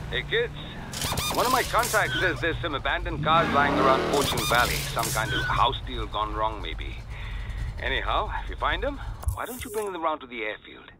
Hey kids, one of my contacts says there's some abandoned cars lying around Fortune Valley. Some kind of house deal gone wrong, maybe. Anyhow, if you find them, why don't you bring them around to the airfield?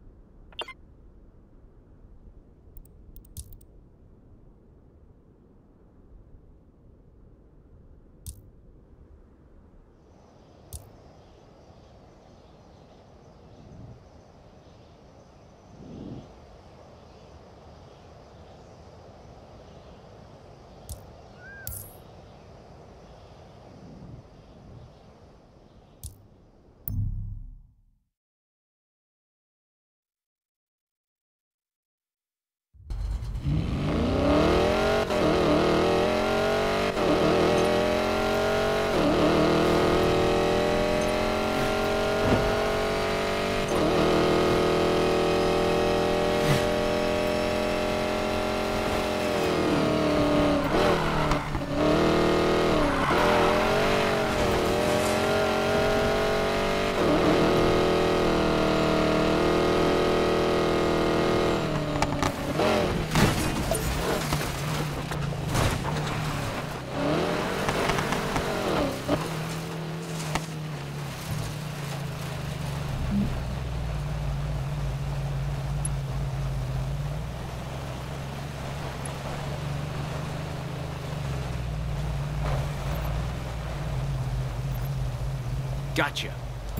Gotcha.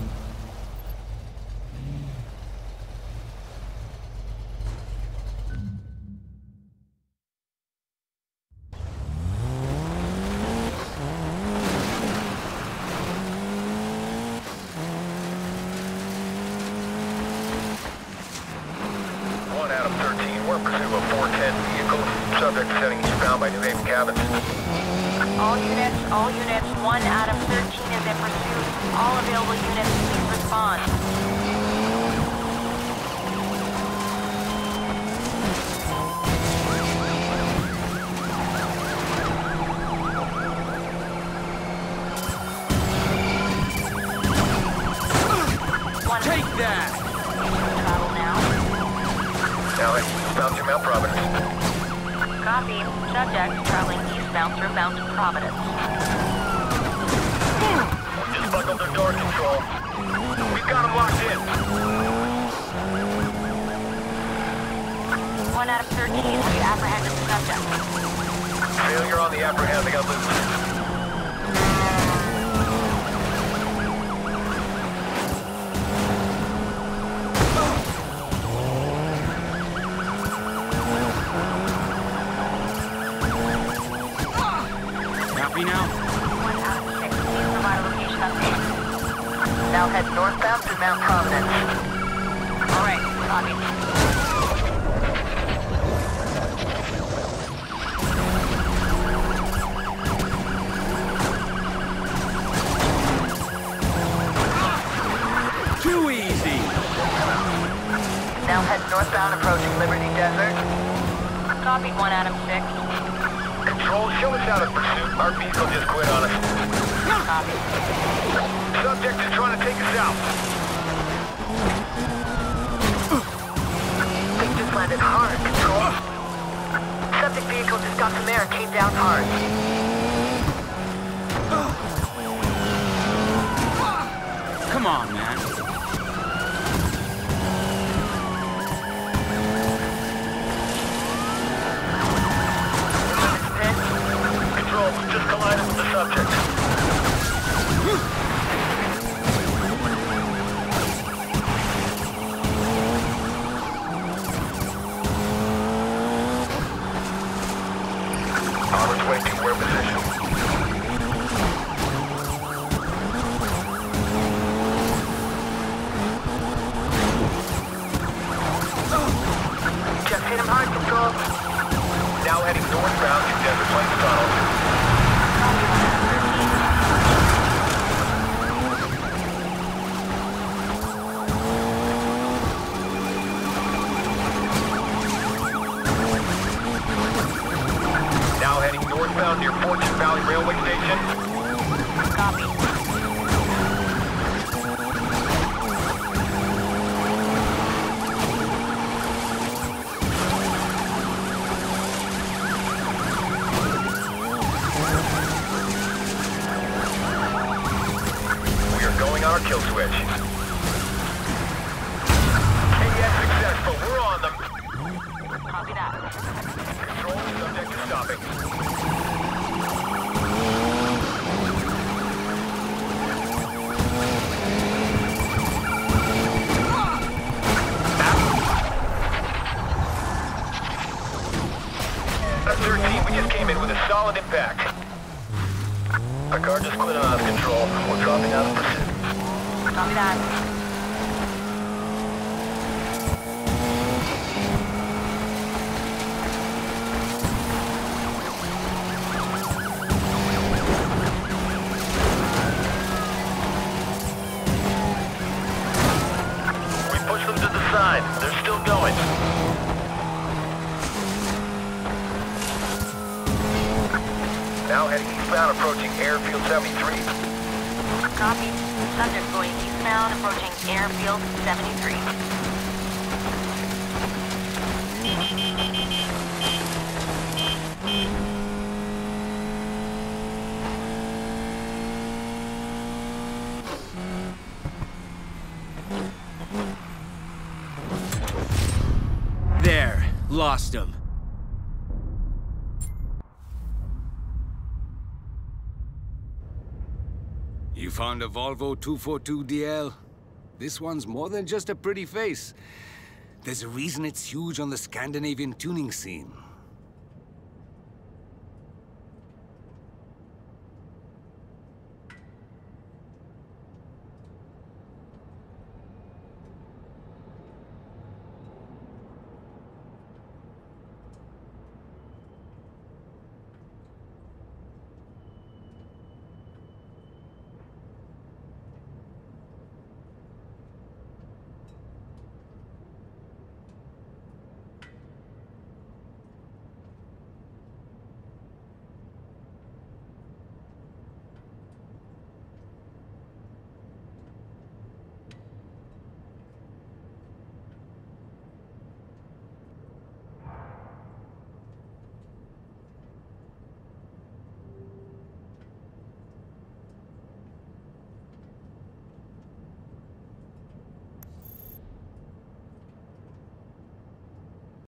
Adam 13, we're in pursuit of a 410 vehicle. Subject heading eastbound by Newhaven cabins. All units, 1 Adam 13 is in pursuit. All available units, please respond. Take that! Travel now. Now eastbound to Mount Providence. Copy. Subject traveling eastbound through Mount Providence. Just buckled their door control. We've got them locked in. 1 Adam 13, we apprehended the subject. Failure on the apprehend, they got loose. Copy now? 1 Adam 6, please provide a location update. Now head northbound to Mount Providence. All right, copy. Too easy! Now head northbound approaching Liberty Desert. Copied 1 Adam 6. Control, show us out of pursuit. Our vehicle just quit on us. Copy. Subject is trying to take us out. They just landed hard, Control. Subject vehicle just got some air and came down hard. Come on, man. Control, just collided with the subject. Armor's waiting, we're in position. Just hit him hard, Control. Now heading northbound to Desert Plains Tunnel. Now heading northbound near Fortune Valley Railway Station. Copy. kill switch. KS successful. We're on them. Copy that. Control, subject is stopping. At 13, we just came in with a solid impact. Our car just cleared out of control. We're dropping out of pursuit. Copy that. We pushed them to the side. They're still going. Now heading eastbound, approaching Airfield 73. Copy. Subject going eastbound, approaching Airfield 73. There. Lost him. You found a Volvo 242 DL? This one's more than just a pretty face. There's a reason it's huge on the Scandinavian tuning scene.